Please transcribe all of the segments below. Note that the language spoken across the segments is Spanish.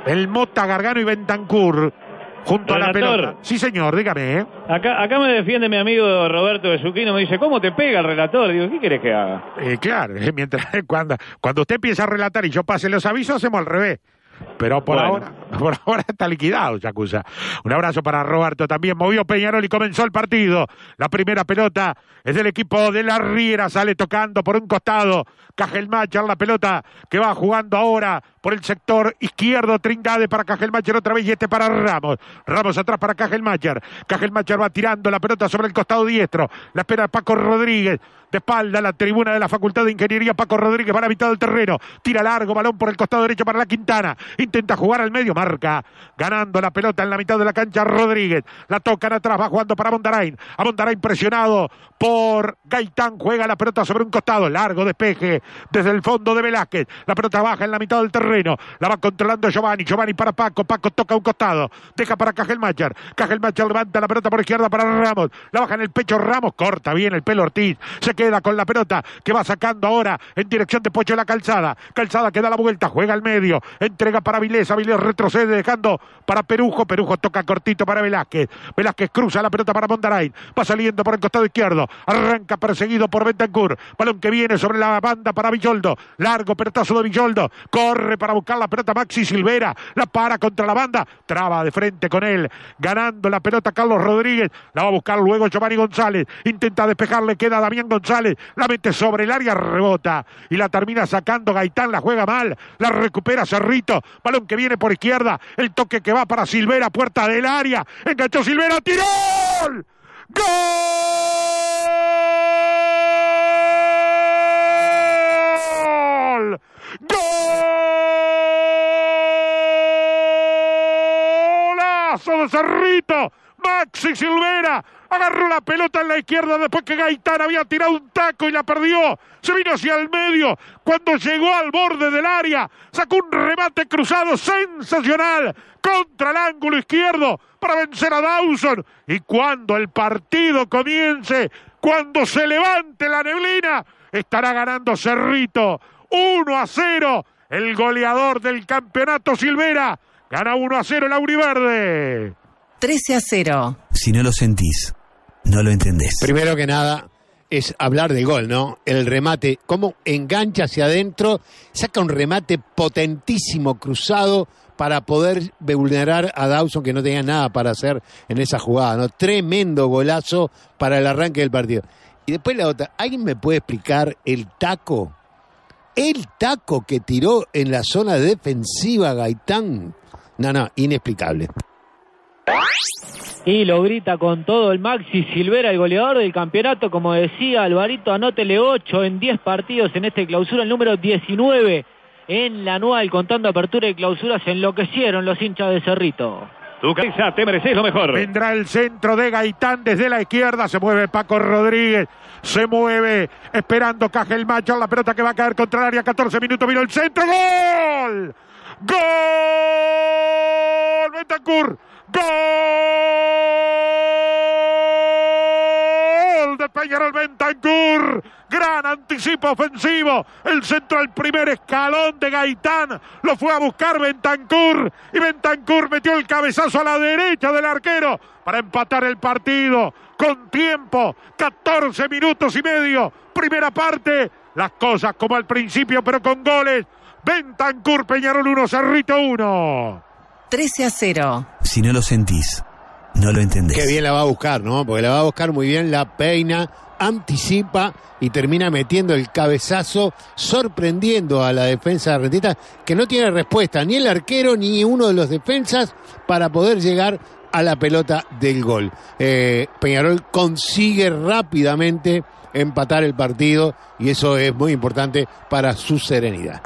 el Mota, Gargano y Bentancur junto Relator, a la pelota. Sí, señor, dígame. Acá me defiende mi amigo Roberto de Zucchino, me dice, ¿cómo te pega el relator? Digo, ¿qué querés que haga? Claro, cuando usted empieza a relatar y yo pase los avisos, hacemos al revés. Pero por ahora está liquidado, Yakuza. Un abrazo para Roberto también. Movió Peñarol y comenzó el partido. La primera pelota es del equipo de la Riera. Sale tocando por un costado Cajelmacher, la pelota que va jugando ahora por el sector izquierdo. Trindade para Cajelmacher otra vez y este para Ramos. Ramos atrás para Cajelmacher. Cajelmacher va tirando la pelota sobre el costado diestro. La espera Paco Rodríguez. De espalda a la tribuna de la Facultad de Ingeniería, Paco Rodríguez va a la mitad del terreno, tira largo, balón por el costado derecho para la Quintana, intenta jugar al medio, marca, ganando la pelota en la mitad de la cancha Rodríguez, la tocan atrás, va jugando para Mondarain, a Mondarain presionado por Gaitán, juega la pelota sobre un costado, largo despeje desde el fondo de Velázquez, la pelota baja en la mitad del terreno, la va controlando Giovanni para Paco toca un costado, deja para Cajelmacher levanta la pelota por izquierda para Ramos, la baja en el pecho Ramos, corta bien el pelo Ortiz, se queda con la pelota que va sacando ahora en dirección de Pocho de la Calzada que da la vuelta, juega al medio, entrega para Vilés retrocede dejando para Perujo toca cortito para Velázquez cruza la pelota para Mondarain, va saliendo por el costado izquierdo, arranca perseguido por Bentancur, balón que viene sobre la banda para Villoldo, largo pelotazo de Villoldo, corre para buscar la pelota Maxi Silvera, la para contra la banda, traba de frente con él, ganando la pelota Carlos Rodríguez, la va a buscar luego Giovanni González, intenta despejarle, queda Damián González, la mete sobre el área, rebota y la termina sacando Gaitán, la juega mal, la recupera Cerrito, balón que viene por izquierda, el toque que va para Silvera, puerta del área, enganchó Silvera, tiró, ¡gol! ¡Golazo de Cerrito! Maxi Silvera agarró la pelota en la izquierda después que Gaitán había tirado un taco y la perdió. Se vino hacia el medio. Cuando llegó al borde del área, sacó un remate cruzado sensacional contra el ángulo izquierdo para vencer a Dawson. Y cuando el partido comience, cuando se levante la neblina, estará ganando Cerrito 1-0. El goleador del campeonato Silvera gana 1-0 el Auriverde. 13-0. Si no lo sentís, no lo entendés. Primero que nada es hablar del gol, ¿no? El remate, cómo engancha hacia adentro, saca un remate potentísimo cruzado para poder vulnerar a Dawson, que no tenía nada para hacer en esa jugada, ¿no? Tremendo golazo para el arranque del partido. Y después la otra, ¿alguien me puede explicar el taco? El taco que tiró en la zona defensiva Gaitán. No, inexplicable. Y lo grita con todo el Maxi Silvera, el goleador del campeonato. Como decía Alvarito, anótele 8 en 10 partidos en este clausura, el número 19 en la anual, contando apertura y clausura. Se enloquecieron los hinchas de Cerrito. Tu cabeza, te mereces lo mejor. Vendrá el centro de Gaitán desde la izquierda, se mueve Paco Rodríguez, se mueve esperando Cajelmacher, la pelota que va a caer contra el área, 14 minutos, vino el centro, ¡gol! ¡Gol! ¡Bentancur! ¡Gol de Peñarol! Bentancur, gran anticipo ofensivo, el centro al primer escalón de Gaitán, lo fue a buscar Bentancur y Bentancur metió el cabezazo a la derecha del arquero para empatar el partido con tiempo, 14 minutos y medio, primera parte, las cosas como al principio pero con goles. Bentancur, Peñarol 1, Cerrito 1. 13-0. Si no lo sentís, no lo entendés. Qué bien la va a buscar, ¿no? Porque la va a buscar muy bien, la peina, anticipa y termina metiendo el cabezazo, sorprendiendo a la defensa de Rentistas, que no tiene respuesta ni el arquero ni uno de los defensas para poder llegar a la pelota del gol. Peñarol consigue rápidamente empatar el partido y eso es muy importante para su serenidad.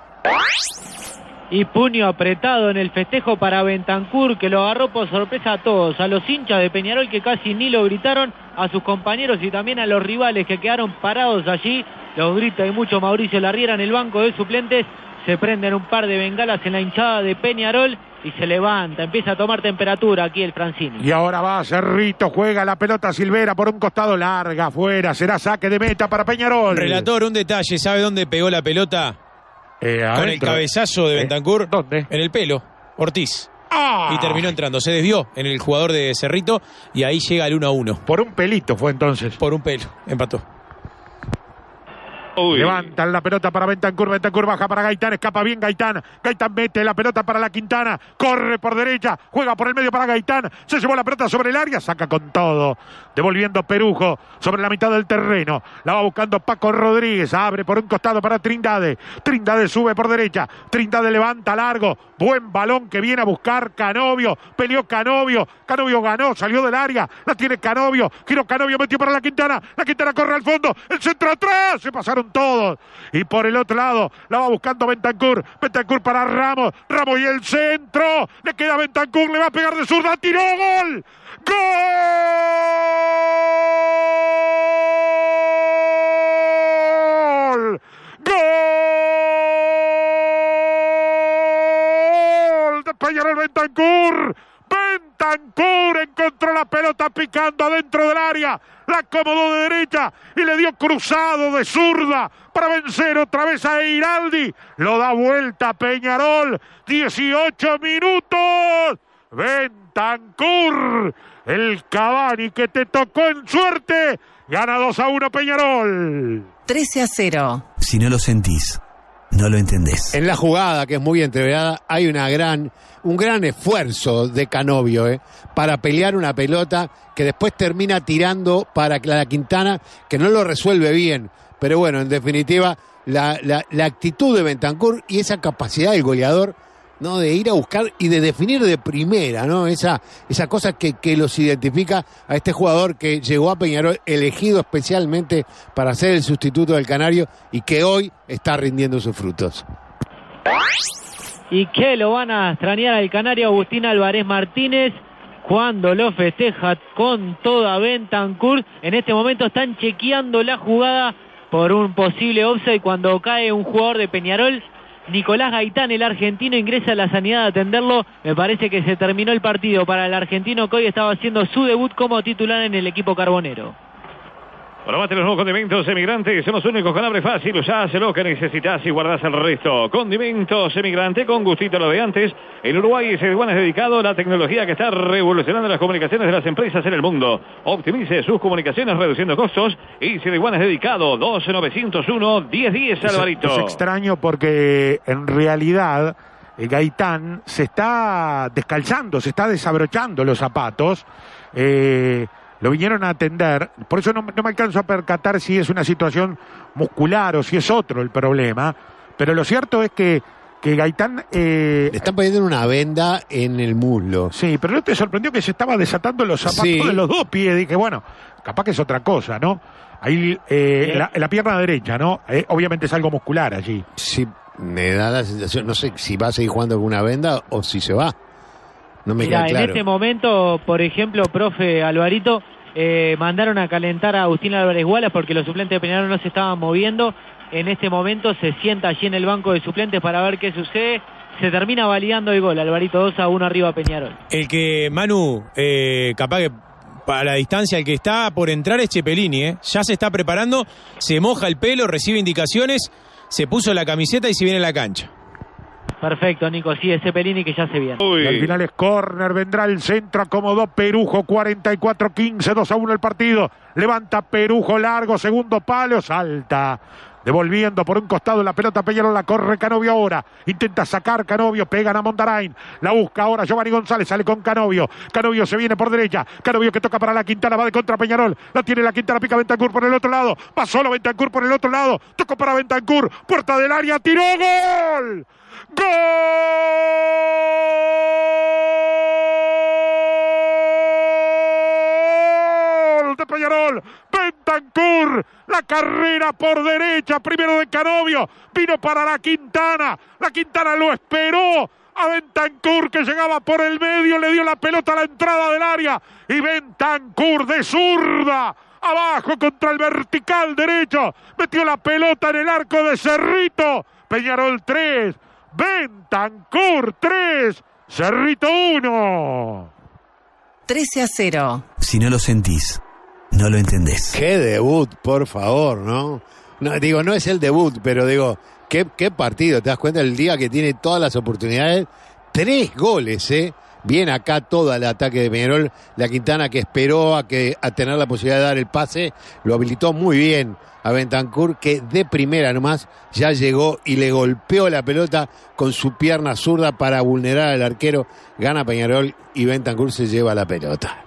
Y puño apretado en el festejo para Bentancur, que lo agarró por sorpresa a todos, a los hinchas de Peñarol que casi ni lo gritaron, a sus compañeros y también a los rivales que quedaron parados allí. Los grita de mucho Mauricio Larriera en el banco de suplentes. Se prenden un par de bengalas en la hinchada de Peñarol y se levanta, empieza a tomar temperatura aquí el Francini. Y ahora va Cerrito, juega la pelota Silvera por un costado, larga afuera, será saque de meta para Peñarol. Relator, un detalle, ¿sabe dónde pegó la pelota? Con el cabezazo de Bentancur. ¿Dónde? En el pelo. Ortiz. Y terminó entrando. Se desvió en el jugador de Cerrito y ahí llega el 1-1. Por un pelito fue entonces. Por un pelo. Empató. Uy. Levantan la pelota para Bentancur, Bentancur baja para Gaitán, escapa bien Gaitán, Gaitán mete la pelota para la Quintana, corre por derecha, juega por el medio para Gaitán, se llevó la pelota sobre el área, saca con todo, devolviendo Perujo sobre la mitad del terreno, la va buscando Paco Rodríguez, abre por un costado para Trindade, Trindade sube por derecha, Trindade levanta largo, buen balón que viene a buscar Canovio, peleó Canovio, Canovio ganó, salió del área, la tiene Canovio, giró Canovio, metió para la Quintana corre al fondo, el centro atrás, se pasaron todos, y por el otro lado la va buscando Bentancur, Bentancur para Ramos, Ramos y el centro, le queda Bentancur, le va a pegar de zurda, tiró, gol, gol, gol de Peñarol. Bentancur encontró la pelota picando adentro del área, la acomodó de derecha y le dio cruzado de zurda para vencer otra vez a Eiraldi. Lo da vuelta Peñarol, 18 minutos. Bentancur, el Cavani que te tocó en suerte, gana 2-1 Peñarol. 13-0. Si no lo sentís, no lo entendés. En la jugada, que es muy entreverada, hay un gran esfuerzo de Canovio para pelear una pelota que después termina tirando para la Quintana, que no lo resuelve bien. Pero bueno, en definitiva, la actitud de Bentancur y esa capacidad del goleador, ¿no?, de ir a buscar y de definir de primera, ¿no? Esa cosa que los identifica a este jugador que llegó a Peñarol elegido especialmente para ser el sustituto del Canario y que hoy está rindiendo sus frutos. Y que lo van a extrañar al Canario Agustín Álvarez Martínez cuando lo festeja con toda Bentancur. En este momento están chequeando la jugada por un posible offside cuando cae un jugador de Peñarol. Nicolás Gaitán, el argentino, ingresa a la sanidad a atenderlo. Me parece que se terminó el partido para el argentino que hoy estaba haciendo su debut como titular en el equipo carbonero. Probate los nuevos condimentos Emigrante, somos únicos con hambre fácil, usás lo que necesitas y guardás el resto. Condimentos Emigrante, con gustito lo de antes. En Uruguay Cediguana es dedicado a la tecnología que está revolucionando las comunicaciones de las empresas en el mundo. Optimice sus comunicaciones reduciendo costos y Cediguana es dedicado. 12-901-1010, Alvarito. Es extraño porque en realidad Gaitán se está descalzando, se está desabrochando los zapatos. Lo vinieron a atender, por eso no me alcanzo a percatar si es una situación muscular o si es otro el problema, pero lo cierto es que Gaitán... Le están poniendo una venda en el muslo. Sí, pero ¿no te sorprendió que se estaba desatando los zapatos de los dos pies? Dije, bueno, capaz que es otra cosa, ¿no? Ahí, la pierna derecha, ¿no? Obviamente es algo muscular allí. Sí, me da la sensación, no sé si va a seguir jugando con una venda o si se va. No me queda claro. En este momento, por ejemplo, profe Alvarito, mandaron a calentar a Agustín Álvarez Wallace porque los suplentes de Peñarol no se estaban moviendo. En este momento se sienta allí en el banco de suplentes para ver qué sucede. Se termina validando el gol, Alvarito, 2-1 arriba Peñarol. El que, Manu, capaz que para la distancia, el que está por entrar es Cepelini, ya se está preparando, se moja el pelo, recibe indicaciones, se puso la camiseta y se viene a la cancha. Perfecto, Nico, sí, es Cepelini que ya se viene. Y al final es córner, vendrá el centro, acomodó Perujo, 44-15, 2-1 el partido. Levanta Perujo largo, segundo palo, salta. Devolviendo por un costado la pelota, Peñarol la corre Canovio ahora. Intenta sacar Canovio, pegan a Mondarain. La busca ahora Giovanni González, sale con Canovio. Canovio se viene por derecha. Canovio que toca para la Quintana, va de contra Peñarol. La tiene la Quintana, pica Bentancur por el otro lado. Va solo Bentancur por el otro lado. Tocó para Bentancur, puerta del área, tiró, ¡gol! ¡Gol de Peñarol! Bentancur, la carrera por derecha, primero de Canovio, vino para la Quintana lo esperó a Bentancur que llegaba por el medio, le dio la pelota a la entrada del área y Bentancur de zurda, abajo contra el vertical derecho, metió la pelota en el arco de Cerrito. Peñarol 3, Bentancur 3, Cerrito 1. 13-0. Si no lo sentís, no lo entendés. Qué debut, por favor, ¿no? Digo, no es el debut, pero digo, qué partido. ¿Te das cuenta el día que tiene todas las oportunidades? 3 goles, Bien acá todo el ataque de Peñarol. La Quintana, que esperó a tener la posibilidad de dar el pase, lo habilitó muy bien a Bentancur, que de primera nomás ya llegó y le golpeó la pelota con su pierna zurda para vulnerar al arquero. Gana Peñarol y Bentancur se lleva la pelota.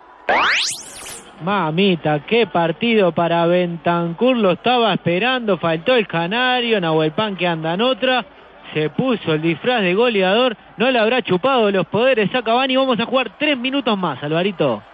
Mamita, qué partido para Bentancur, lo estaba esperando, faltó el canario, Nahuel Pan que anda en otra. Se puso el disfraz de goleador, no le habrá chupado los poderes a Cavani. Vamos a jugar 3 minutos más, Alvarito.